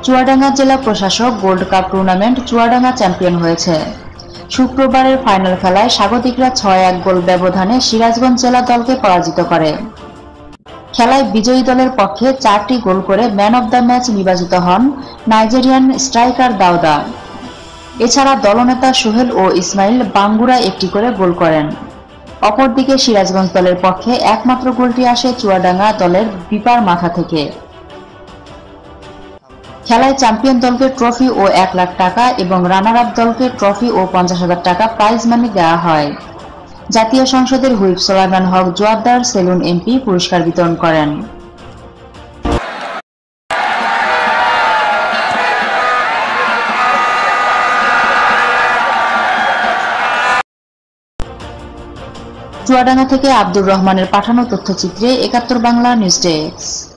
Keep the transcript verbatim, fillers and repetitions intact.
চুয়াডাঙ্গা জেলা প্রশাসক gold cup tournament Chuadanga champion হয়েছে। শুক্রবারের ফাইনাল খেলায় স্বাগতিকরা ছয় এক গোল ব্যবধানে সিরাজগঞ্জ জেলা দলকে পরাজিত করে। খেলায় বিজয়ী দলের পক্ষে চারটি গোল করে ম্যান অব দ্য ম্যাচ নির্বাচিত হন নাইজেরিয়ান স্ট্রাইকার দাউদা। এছাড়া দলনেতা সোহেল ও ইসমাইল বাঙ্গুরা একটি করে গোল করেন। অপরদিকে সিরাজগঞ্জ দলের পক্ষে একমাত্র গোলটি আসে চুয়াডাঙ্গা দলের বিপার মাথা থেকে। খেলায় চ্যাম্পিয়ন দলকে ট্রফি ও এক লাখ টাকা এবং রানার আপ দলকে ট্রফি ও পঞ্চাশ হাজার টাকা প্রাইজ মানি দেওয়া হয়। জাতীয় সংসদের হুইপ সোলাইমান হক জোয়ারদার সেলুন এমপি পুরস্কার বিতরণ করেন। চুয়াডাঙ্গা থেকে আব্দুর রহমানের পাঠানো তথ্যচিত্রে একাত্তর বাংলা নিউজ ডেস্ক।